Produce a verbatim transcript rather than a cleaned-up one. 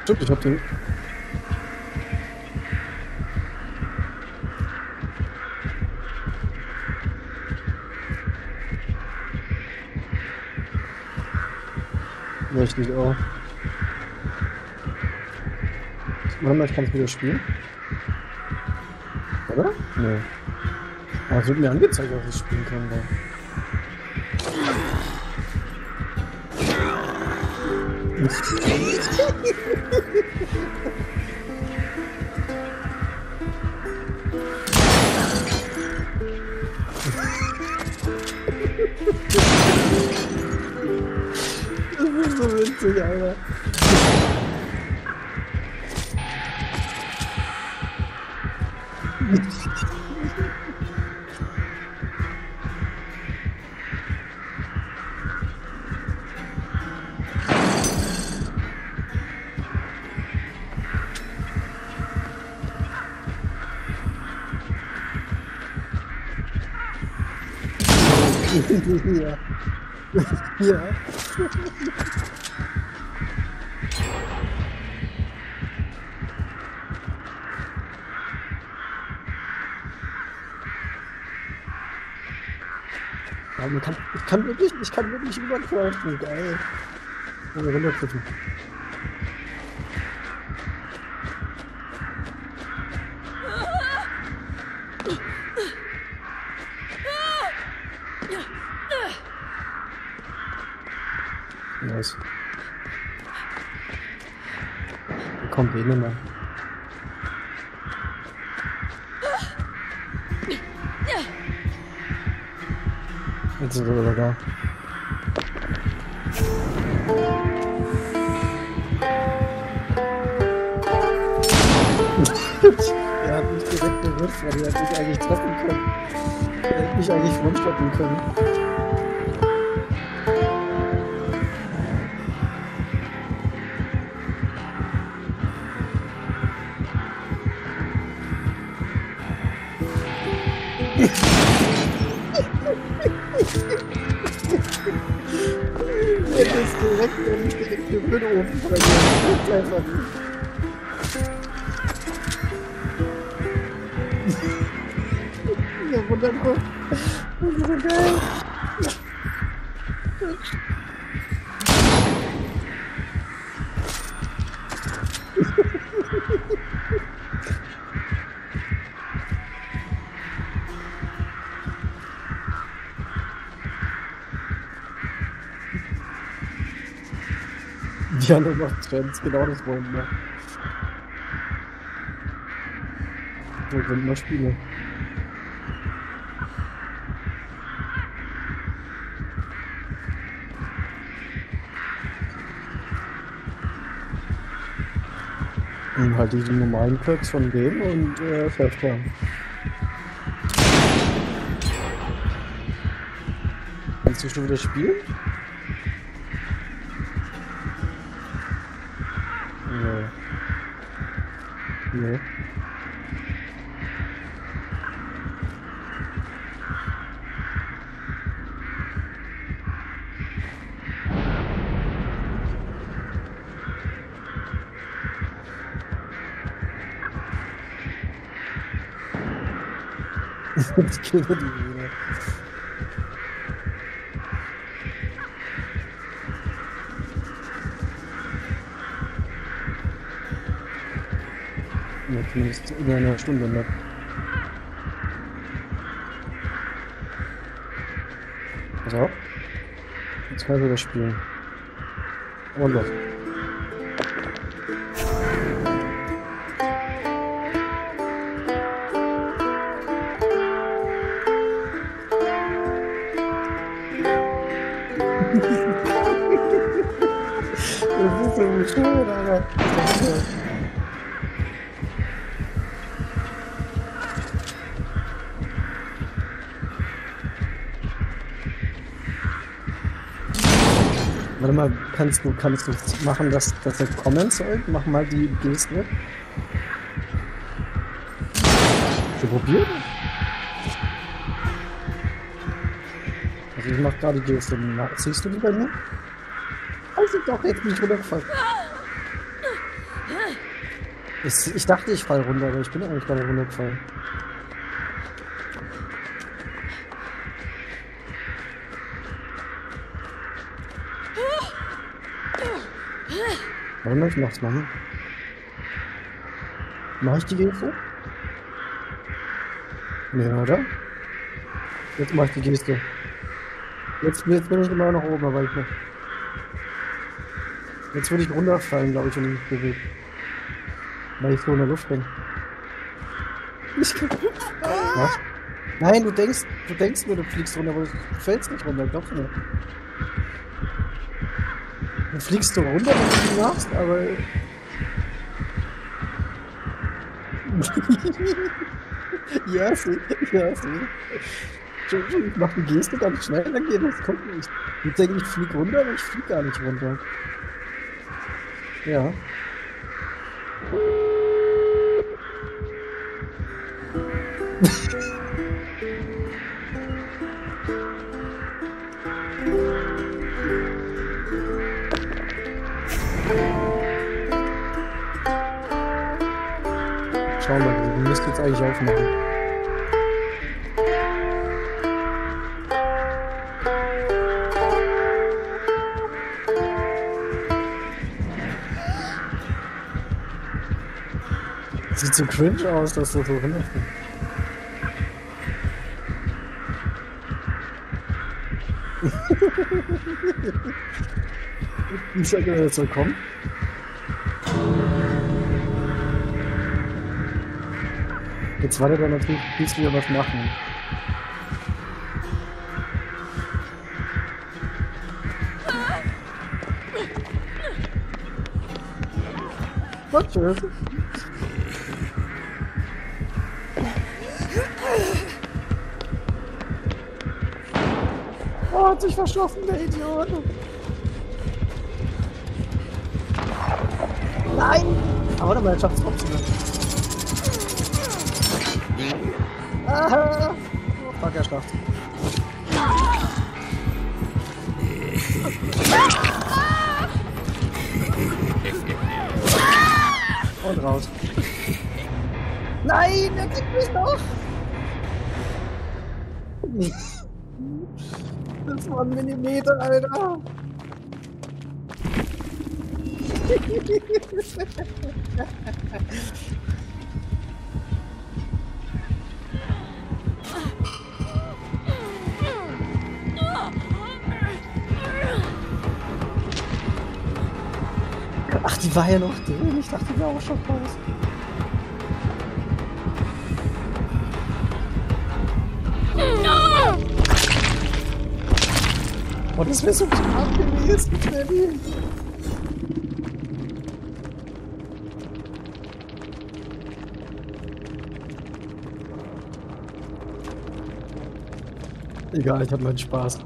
Stimmt, ich hab den. Richtig auch. Warte mal, ich kann es wieder spielen. Oder? Nee. Aber es wird mir angezeigt, dass ich spielen kann. Da. Das ist so witzig, Alter. Ja. Ja. Aber man kann, ich kann wirklich, ich kann wirklich überkreuzen, geil. Oder runterklicken. Nice. Kommt eh nicht mehr. Jetzt ist er wieder da. Er hat mich direkt berührt, weil er hat mich eigentlich treffen können. Er hätte mich eigentlich frontstoppen können. Er ist direkt, er ist direkt den Müllhofen von der einfach nicht. Ja, wunderbar. Das ist so geil. Die haben noch Trends, genau das wollen wir. Wir können mal spielen. Und halt diese normalen Perks von denen und äh, Flash-Cam. Willst du schon wieder spielen? Nee. Nee. Jetzt killt er die wieder. Ja, zumindest in einer Stunde, ne? Pass auf. Jetzt kann ich wieder spielen. Und los. Das ist so bescheuert, Alter. Warte mal, kannst du, kannst du machen, dass, dass er kommen soll? Mach mal die Geste. Schon probiert? Also ich mach gerade die Geste. Siehst du die bei mir? Also doch, jetzt bin ich runtergefallen. Ich, ich dachte, ich fall runter, aber ich bin eigentlich gerade runtergefallen. Warte mal, ich mach's mal. Mach ich die Geste? Nee, oder? Jetzt mach ich die Geste. Jetzt, jetzt bin ich immer noch oben, aber ich noch. Jetzt würde ich runterfallen, glaube ich, wenn ich mich bewege. Weil ich so in der Luft bin. Ich kann... Was? Nein, du denkst, du denkst mir, du fliegst runter, aber du fällst nicht runter, glaubst du mir. Du fliegst du runter, wenn du die machst, aber... Ja, sie, ja, sie. Ich mach die Geste ganz schnell, dann geht das. Guck nicht. Ich denke, ich flieg runter, aber ich flieg gar nicht runter. Ja. Schau mal, du musst jetzt eigentlich aufmachen. Sieht so cringe aus, dass du so runterfällst. Wie soll er jetzt so kommen? Jetzt wartet er natürlich, bis wir was machen. Was tschüss. Oh, hat sich verschlossen, der Idiot. Nein! Aber warte mal, er schafft es trotzdem. Ah! Oh, fuck, er schafft. Und raus. Nein, er kriegt mich noch! Das war ein Millimeter, Alter! Ach, die war ja noch drin. Ich dachte, die war auch schon raus. Oh, das wäre so knapp gewesen, Freddy. Egal, ich hab meinen Spaß.